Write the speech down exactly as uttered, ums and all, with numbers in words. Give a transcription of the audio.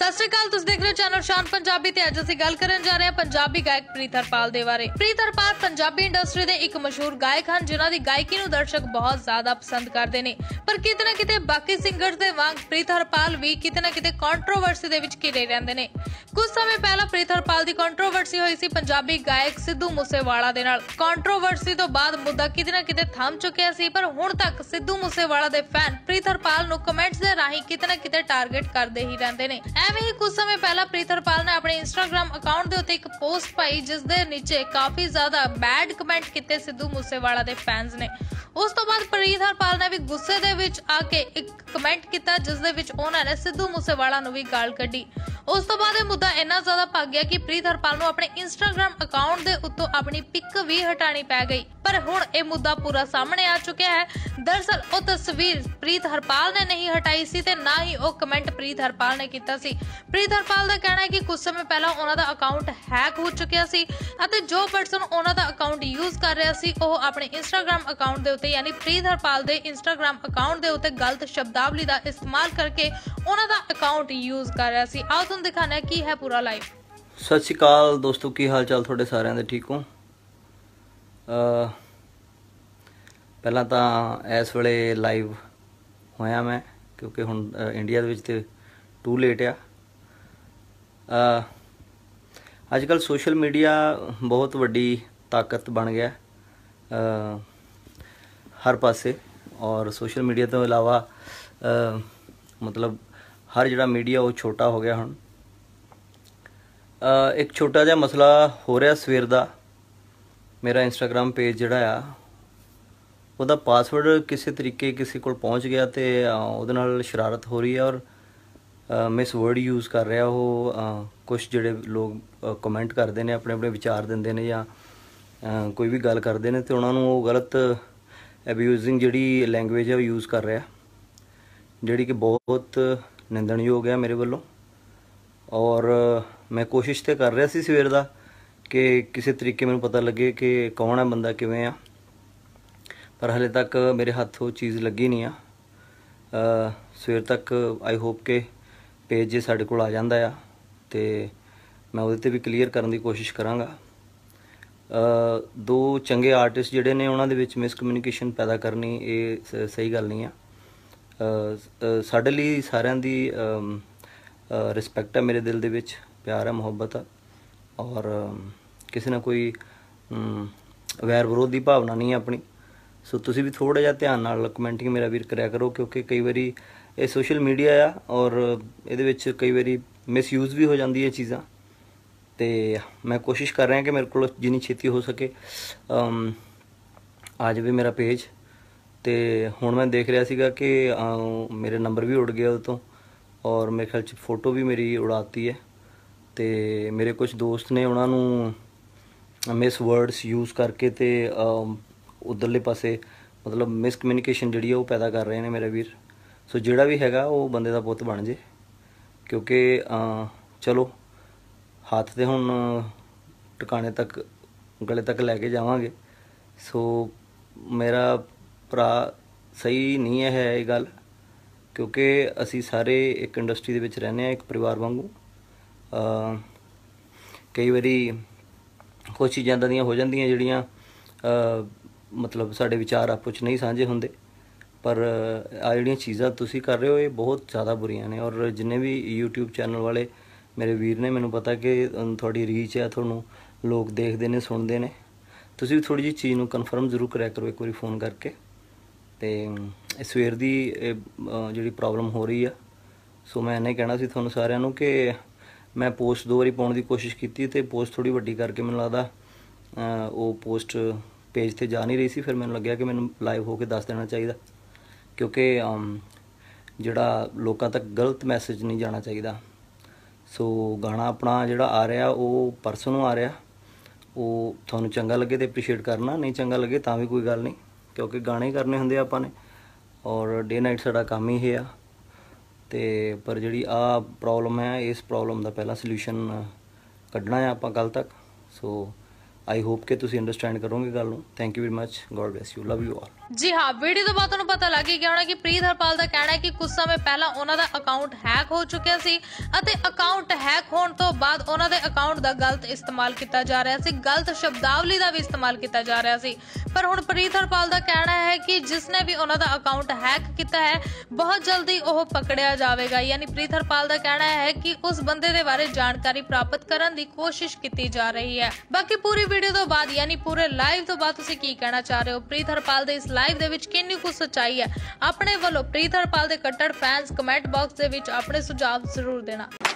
सत श्री अकाल, तुसीं देख रहे हो चैनल शान पंजाबी ते अज असीं गल करन जा रहे हैं पंजाबी गायक प्रीत हरपाल दे बारे। प्रीत हरपाल पंजाबी इंडस्ट्री दे एक मशहूर गायक हैं जिन्हां दी गायकी नूं दर्शक बहुत ज्यादा पसंद करदे ने। पर किते ना किते बाकी सिंगर्स दे वांग प्रीत हरपाल भी किते ना किते कंट्रोवर्सी दे विच घिरे रहिंदे ने। कुछ समय पहला प्रीत हरपाल दी कंट्रोवर्सी होई सी पंजाबी गायक सिद्धू मूसेवाला दे नाल। कंट्रोवर्सी तो बाद मुद्दा किते ना किते थम चुकिया सी, पर हुण तक सिद्धू मूसेवाला दे फैन प्रीत हरपाल नूं कमेंट्स दे राहीं किते ना किते टारगेट करदे ही रहंदे ने। एवें ही कुछ समय पहला प्रीत हरपाल ने अपने इंस्टाग्राम अकाउंट दे उत्ते एक पोस्ट पाई जिस दे नीचे काफी ज्यादा बैड कमेंट किते सिद्धू मूसेवाला दे फैंस ने। उस तो बाद प्रीत हरपाल ने भी गुस्से दे विच आके एक कमेंट किया जिस दे विच उन्हां ने सिद्धू मूसेवाला नूं भी गाल कड्ढी। उस तो बाद मुद्दा इन्ना ज्यादा भग गया कि प्रीत हरपाल नूं अपने इंस्टाग्राम अकाउंट दे उत्तों अपनी पिक भी हटानी पै गई। पर हुण यह मुद्दा पूरा सामने आ चुका है। दरअसल वो तस्वीर प्रीत हरपाल ने नहीं हटाई सी ते ना ही वो कमेंट प्रीत हरपाल ने किया सी। प्रीत हरपाल का कहना है कि कुछ समय पहला उन्हां दा अकाउंट हैक हो चुकिया सी अते जो पर्सन उन्हां दा अकाउंट यूज कर रहा सी वो अपने इंस्टाग्राम अकाउंट दे उत्ते यानी प्रीत हरपाल दे इंस्टाग्राम अकाउंट दे उत्ते गलत शब्दावली दा इस्तेमाल करके उन्हां दा अकाउंट यूज कर रहा सी। आओ तुहानूं दिखाना है की है पूरा लाइव। सत श्री अकाल दोस्तों, की हाल चाल थोड़े सारिਆਂ ਦੇ ठीक हो? ਪਹਿਲਾਂ ਤਾਂ ਇਸ ਵੇਲੇ ਲਾਈਵ ਹੋਇਆ ਮੈਂ ਕਿਉਂਕਿ ਹੁਣ ਇੰਡੀਆ ਦੇ ਵਿੱਚ ਤੇ ਟੂ ਲੇਟ ਆ। ਅੱਜ ਕੱਲ੍ਹ ਸੋਸ਼ਲ ਮੀਡੀਆ ਬਹੁਤ ਵੱਡੀ ਤਾਕਤ ਬਣ ਗਿਆ ਹਰ ਪਾਸੇ, ਔਰ ਸੋਸ਼ਲ ਮੀਡੀਆ ਤੋਂ ਇਲਾਵਾ ਮਤਲਬ ਹਰ ਜਿਹੜਾ ਮੀਡੀਆ ਉਹ ਛੋਟਾ ਹੋ ਗਿਆ ਹੁਣ। ਇੱਕ ਛੋਟਾ ਜਿਹਾ ਮਸਲਾ ਹੋ ਰਿਹਾ ਸਵੇਰ ਦਾ। ਮੇਰਾ ਇੰਸਟਾਗ੍ਰਾਮ ਪੇਜ ਜਿਹੜਾ ਆ ਉਹਦਾ ਪਾਸਵਰਡ ਕਿਸੇ ਤਰੀਕੇ ਕਿਸੇ ਕੋਲ ਪਹੁੰਚ ਗਿਆ ਤੇ ਉਹਦੇ ਨਾਲ ਸ਼ਰਾਰਤ ਹੋ ਰਹੀ ਹੈ ਔਰ ਮਿਸ ਵਰਡ ਯੂਜ਼ ਕਰ ਰਿਹਾ ਉਹ। ਕੁਛ ਜਿਹੜੇ ਲੋਕ ਕਮੈਂਟ ਕਰਦੇ ਨੇ, ਆਪਣੇ ਆਪਣੇ ਵਿਚਾਰ ਦਿੰਦੇ ਨੇ ਜਾਂ ਕੋਈ ਵੀ ਗੱਲ ਕਰਦੇ ਨੇ ਤੇ ਉਹਨਾਂ ਨੂੰ ਉਹ ਗਲਤ ਅਬਿਊਜ਼ਿੰਗ ਜਿਹੜੀ ਲੈਂਗੁਏਜ ਹੈ ਉਹ ਯੂਜ਼ ਕਰ ਰਿਹਾ, ਜਿਹੜੀ ਕਿ ਬਹੁਤ ਨਿੰਦਣਯੋਗ ਹੈ ਮੇਰੇ ਵੱਲੋਂ। ਔਰ ਮੈਂ ਕੋਸ਼ਿਸ਼ ਤੇ ਕਰ ਰਿਹਾ ਸੀ ਸਵੇਰ ਦਾ ਕਿ ਕਿਸੇ ਤਰੀਕੇ ਮੈਨੂੰ ਪਤਾ ਲੱਗੇ ਕਿ ਕੌਣ ਹੈ ਬੰਦਾ, ਕਿਵੇਂ ਆ, ਪਰ ਹਲੇ ਤੱਕ ਮੇਰੇ ਹੱਥ ਉਹ ਚੀਜ਼ ਲੱਗੀ ਨਹੀਂ ਆ। ਸਵੇਰ ਤੱਕ ਆਈ ਹੋਪ ਕਿ ਪੇਜ ਜੇ ਸਾਡੇ ਕੋਲ ਆ ਜਾਂਦਾ ਆ ਤੇ ਮੈਂ ਉਹਦੇ ਤੇ ਵੀ ਕਲੀਅਰ ਕਰਨ ਦੀ ਕੋਸ਼ਿਸ਼ ਕਰਾਂਗਾ। ਦੋ ਚੰਗੇ ਆਰਟਿਸਟ ਜਿਹੜੇ ਨੇ ਉਹਨਾਂ ਦੇ ਵਿੱਚ ਮਿਸਕਮਿਊਨੀਕੇਸ਼ਨ ਪੈਦਾ ਕਰਨੀ ਇਹ ਸਹੀ ਗੱਲ ਨਹੀਂ ਆ। ਸਾਡੇ ਲਈ ਸਾਰਿਆਂ ਦੀ ਰਿਸਪੈਕਟ ਹੈ, ਮੇਰੇ ਦਿਲ ਦੇ ਵਿੱਚ ਪਿਆਰ ਹੈ, ਮੁਹੱਬਤ ਆ ਔਰ ਕਿਸੇ ਨਾਲ ਕੋਈ ਵੈਰ ਵਿਰੋਧ ਦੀ ਭਾਵਨਾ ਨਹੀਂ ਹੈ ਆਪਣੀ। ਸੋ ਤੁਸੀਂ ਵੀ ਥੋੜ੍ਹਾ ਜਿਹਾ ਧਿਆਨ ਨਾਲ ਕਮੈਂਟਿੰਗ ਮੇਰਾ ਵੀਰ ਕਰਿਆ ਕਰੋ ਕਿਉਂਕਿ ਕਈ ਵਾਰੀ ਇਹ ਸੋਸ਼ਲ ਮੀਡੀਆ ਆ ਔਰ ਇਹਦੇ ਵਿੱਚ ਕਈ ਵਾਰੀ ਮਿਸਯੂਜ਼ ਵੀ ਹੋ ਜਾਂਦੀ ਹੈ ਚੀਜ਼ਾਂ। ਤੇ ਮੈਂ ਕੋਸ਼ਿਸ਼ ਕਰ ਰਿਹਾ ਕਿ ਮੇਰੇ ਕੋਲ ਜਿੰਨੀ ਛੇਤੀ ਹੋ ਸਕੇ ਆ ਜਾਵੇ ਮੇਰਾ ਪੇਜ। ਤੇ ਹੁਣ ਮੈਂ ਦੇਖ ਰਿਹਾ ਸੀਗਾ ਕਿ ਮੇਰੇ ਨੰਬਰ ਵੀ ਉੜ ਗਏ ਉਹਦੇ ਤੋਂ ਔਰ ਮੇਰੇ ਖਿਆਲ 'ਚ ਫੋਟੋ ਵੀ ਮੇਰੀ ਉਡਾਤੀ ਹੈ। ਤੇ ਮੇਰੇ ਕੁਝ ਦੋਸਤ ਨੇ ਉਹਨਾਂ ਨੂੰ ਮਿਸ ਵਰਡਸ ਯੂਜ਼ ਕਰਕੇ ਤੇ ਉਧਰਲੇ ਪਾਸੇ ਮਤਲਬ ਮਿਸਕਮਿਊਨੀਕੇਸ਼ਨ ਜਿਹੜੀ ਉਹ ਪੈਦਾ ਕਰ ਰਹੇ ਨੇ ਮੇਰੇ ਵੀਰ। ਸੋ ਜਿਹੜਾ ਵੀ ਹੈਗਾ ਉਹ ਬੰਦੇ ਦਾ ਪੁੱਤ ਬਣ ਜੇ ਕਿਉਂਕਿ ਚਲੋ ਹੱਥ ਤੇ ਹੁਣ ਟਿਕਾਣੇ ਤੱਕ ਗਲੇ ਤੱਕ ਲੈ ਕੇ ਜਾਵਾਂਗੇ। ਸੋ ਮੇਰਾ ਭਰਾ ਸਹੀ ਨਹੀਂ ਹੈ ਇਹ ਗੱਲ ਕਿਉਂਕਿ ਅਸੀਂ ਸਾਰੇ ਇੱਕ ਇੰਡਸਟਰੀ ਦੇ ਵਿੱਚ ਰਹਿੰਦੇ ਹਾਂ, ਇੱਕ ਪਰਿਵਾਰ ਵਾਂਗੂ। ਕਈ ਵਾਰੀ ਕੁਛ ਚੀਜ਼ਾਂ ਇੱਦਾਂ ਦੀਆਂ ਹੋ ਜਾਂਦੀਆਂ ਜਿਹੜੀਆਂ ਮਤਲਬ ਸਾਡੇ ਵਿਚਾਰ ਆਪਸ 'ਚ ਨਹੀਂ ਸਾਂਝੇ ਹੁੰਦੇ, ਪਰ ਆ ਜਿਹੜੀਆਂ ਚੀਜ਼ਾਂ ਤੁਸੀਂ ਕਰ ਰਹੇ ਹੋ ਇਹ ਬਹੁਤ ਜ਼ਿਆਦਾ ਬੁਰੀਆਂ ਨੇ। ਔਰ ਜਿੰਨੇ ਵੀ ਯੂਟਿਊਬ ਚੈਨਲ ਵਾਲੇ ਮੇਰੇ ਵੀਰ ਨੇ, ਮੈਨੂੰ ਪਤਾ ਕਿ ਤੁਹਾਡੀ ਰੀਚ ਹੈ, ਤੁਹਾਨੂੰ ਲੋਕ ਦੇਖਦੇ ਨੇ, ਸੁਣਦੇ ਨੇ। ਤੁਸੀਂ ਵੀ ਥੋੜ੍ਹੀ ਜਿਹੀ ਚੀਜ਼ ਨੂੰ ਕਨਫਰਮ ਜ਼ਰੂਰ ਕਰਿਆ ਕਰੋ ਇੱਕ ਵਾਰੀ ਫ਼ੋਨ ਕਰਕੇ। ਅਤੇ ਸਵੇਰ ਦੀ ਜਿਹੜੀ ਪ੍ਰੋਬਲਮ ਹੋ ਰਹੀ ਆ, ਸੋ ਮੈਂ ਇੰਨਾ ਹੀ ਕਹਿਣਾ ਸੀ ਤੁਹਾਨੂੰ ਸਾਰਿਆਂ ਨੂੰ ਕਿ ਮੈਂ ਪੋਸਟ ਦੋ ਵਾਰੀ ਪਾਉਣ ਦੀ ਕੋਸ਼ਿਸ਼ ਕੀਤੀ ਅਤੇ ਪੋਸਟ ਥੋੜ੍ਹੀ ਵੱਡੀ ਕਰਕੇ ਮੈਨੂੰ ਲੱਗਦਾ ਉਹ ਪੋਸਟ ਪੇਜ 'ਤੇ ਜਾ ਨਹੀਂ ਰਹੀ ਸੀ। ਫਿਰ ਮੈਨੂੰ ਲੱਗਿਆ ਕਿ ਮੈਨੂੰ ਲਾਈਵ ਹੋ ਕੇ ਦੱਸ ਦੇਣਾ ਚਾਹੀਦਾ ਕਿਉਂਕਿ ਜਿਹੜਾ ਲੋਕਾਂ ਤੱਕ ਗਲਤ ਮੈਸੇਜ ਨਹੀਂ ਜਾਣਾ ਚਾਹੀਦਾ। ਸੋ ਗਾਣਾ ਆਪਣਾ ਜਿਹੜਾ ਆ ਰਿਹਾ ਉਹ ਪਰਸੋਂ ਨੂੰ ਆ ਰਿਹਾ, ਉਹ ਤੁਹਾਨੂੰ ਚੰਗਾ ਲੱਗੇ ਤਾਂ ਐਪਰੀਸ਼ੀਏਟ ਕਰਨਾ, ਨਹੀਂ ਚੰਗਾ ਲੱਗੇ ਤਾਂ ਵੀ ਕੋਈ ਗੱਲ ਨਹੀਂ ਕਿਉਂਕਿ ਗਾਣੇ ਹੀ ਕਰਨੇ ਹੁੰਦੇ ਆਪਾਂ ਨੇ ਔਰ ਡੇ ਨਾਈਟ ਸਾਡਾ ਕੰਮ ਹੀ ਇਹ ਆ। ਅਤੇ ਪਰ ਜਿਹੜੀ ਆਹ ਪ੍ਰੋਬਲਮ ਹੈ ਇਸ ਪ੍ਰੋਬਲਮ ਦਾ ਪਹਿਲਾਂ ਸਲਿਊਸ਼ਨ ਕੱਢਣਾ ਹੈ ਆਪਾਂ ਕੱਲ੍ਹ ਤੱਕ। ਸੋ ਆਈ ਹੋਪ ਕਿ ਤੁਸੀਂ ਅੰਡਰਸਟੈਂਡ ਕਰੋਗੇ ਗੱਲ ਨੂੰ। Thank you very much, God bless you, love you all. ਜੀ ਹਾਂ, ਵੀਡੀਓ ਤੋਂ ਬਾਅਦ ਤੁਹਾਨੂੰ ਪਤਾ ਲੱਗ ਹੀ ਗਿਆ ਹੋਣਾ ਕਿ ਪ੍ਰੀਤ ਹਰਪਾਲ ਦਾ ਕਹਿਣਾ ਹੈ ਕਿ ਕੁਝ ਸਮੇਂ ਪਹਿਲਾਂ ਉਹਨਾਂ ਦਾ ਅਕਾਊਂਟ ਹੈਕ ਹੋ ਚੁੱਕਿਆ ਸੀ ਅਤੇ ਅਕਾਊਂਟ ਹੈਕ ਹੋਣ ਤੋਂ ਬਾਅਦ ਉਹਨਾਂ ਦੇ ਅਕਾਊਂਟ ਦਾ ਗਲਤ ਇਸਤੇਮਾਲ ਕੀਤਾ ਜਾ ਰਿਹਾ ਸੀ, ਗਲਤ ਸ਼ਬਦਾਵਲੀ ਦਾ ਵੀ ਇਸਤੇਮਾਲ ਕੀਤਾ ਜਾ ਰਿਹਾ ਸੀ। ਪਰ ਹੁਣ ਪ੍ਰੀਤ ਹਰਪਾਲ ਦਾ ਕਹਿਣਾ ਹੈ ਕਿ ਜਿਸਨੇ ਵੀ ਉਹਨਾਂ ਦਾ ਅਕਾਊਂਟ ਹੈਕ ਕੀਤਾ ਹੈ ਬਹੁਤ ਜਲਦੀ ਉਹ ਪਕੜਿਆ ਜਾਵੇਗਾ। ਯਾਨੀ ਪ੍ਰੀਤ ਹਰਪਾਲ ਦਾ ਕਹਿਣਾ ਹੈ ਕਿ ਉਸ ਬੰਦੇ ਦੇ ਬਾਰੇ ਜਾਣਕਾਰੀ ਪ੍ਰਾਪਤ ਕਰਨ ਦੀ ਕੋਸ਼ਿਸ਼ ਕੀਤੀ ਜਾ ਰਹੀ ਹੈ। ਬਾਕੀ ਪੂਰੀ ਵੀਡੀਓ ਤੋਂ ਬਾਅਦ ਯਾਨੀ ਪੂਰੇ ਲਾਈਵ ਤੋਂ ਬਾਅਦ ਤੁਸੀਂ ਕੀ ਕਹਿਣਾ ਚਾਹ ਰਹੇ ਹੋ? ਪ੍ਰੀਤ ਹਰਪਾਲ ਦੇ ਇਸ ਲਾਈਵ ਦੇ ਵਿੱਚ ਕਿੰਨੀ ਕੁ ਸੱਚਾਈ ਹੈ? ਆਪਣੇ ਵੱਲੋਂ ਪ੍ਰੀਤ ਹਰਪਾਲ ਦੇ ਕੱਟੜ ਫੈਨਸ ਕਮੈਂਟ ਬਾਕਸ ਦੇ ਵਿੱਚ ਆਪਣੇ ਸੁਝਾਅ ਜ਼ਰੂਰ ਦੇਣਾ।